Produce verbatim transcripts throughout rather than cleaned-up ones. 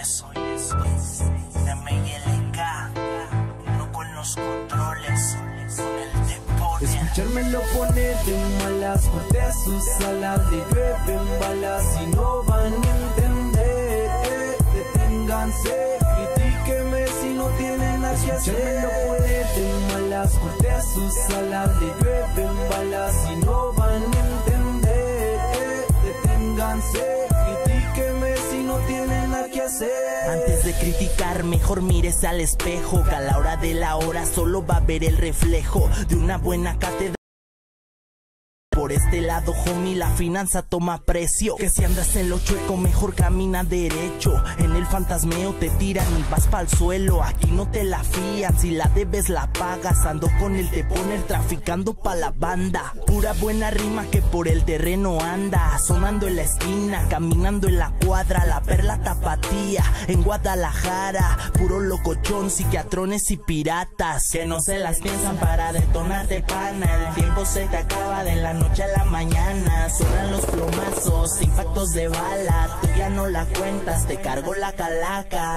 eso, M y L K, no con los controles, con el deporte. Escuchármelo pone de malas, porque sus alas le llueven balas y no van a entender. Deténganse, critíqueme si no tienen nada que hacer. Escuchármelo pone de malas, porque sus alas le llueven balas y no van a entender. Deténganse, critíqueme si no tienen nada que hacer. Antes de criticar, mejor mires al espejo, que a la hora de la hora solo va a ver el reflejo de una buena cátedra. Por este lado, homie, la finanza toma precio. Que si andas en lo chueco, mejor camina derecho. En el fantasmeo te tiran y vas pa'l suelo. Aquí no te la fían, si la debes la pagas. Ando con el T-Poner traficando pa' la banda. Pura buena rima que por el terreno anda. Sonando en la esquina, caminando en la cuadra. La perla tapatía, en Guadalajara. Puro locochón, psiquiatrones y piratas. Que no se las piensan para detonarte, pana. El tiempo se te acaba de la noche a la mañana. Suenan los plomazos, impactos de bala. Tú ya no la cuentas, te cargo la calaca.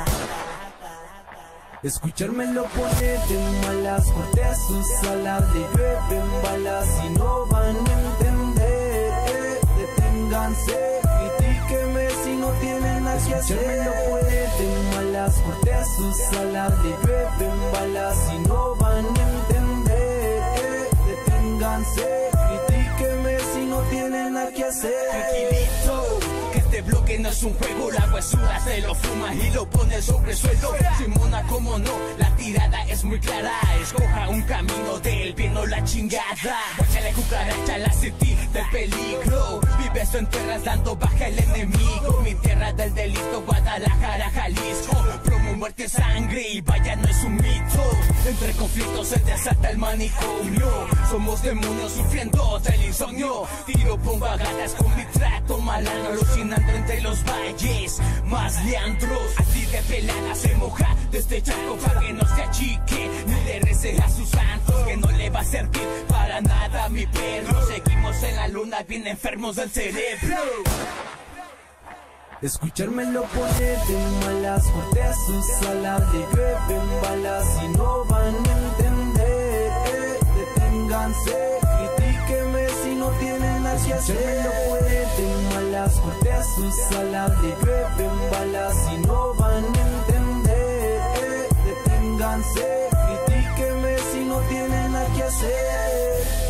Escuchármelo pone de malas, porque sus alas le llueven balas y no van a entender. Deténganse, critíqueme si no tienen nada que hacer. Escuchármelo pone de malas, porque sus alas le llueven balas y no van a entender. Deténganse, critíqueme si no tienen nada que hacer. Tranquilito, que este bloque no es un juego. La huesura se lo fuma y lo pone sobre el suelo. Simona, como no, la tirada es muy clara. Escoja un camino del bien o la chingada. Échale cucaracha, la sentí del peligro. Vives en tierras dando baja al enemigo. Mi tierra del delito, Guadalajara, Jalisco. Promo, muerte, sangre y vaya, no es un mito. Entre conflictos se desata el manicomio. Somos demonios sufriendo del insomnio. Tiro, pongo a gatas con mi trato malandro. Alucinando entre los valles más leandros. Así de pelada se moja de este charco para que no se achique. Ni le rece a sus santos, que no le va a servir para nada mi perro. Seguimos en la luna bien enfermos del cerebro. Escuchármelo pone de malas, porque sus alas le llueven balas y no van a entender. Deténganse, critíqueme si no tienen nada que hacer. Escuchármelo pone de malas, porque sus alas le llueven balas y no van a entender. Deténganse, critíqueme si no tienen nada que hacer.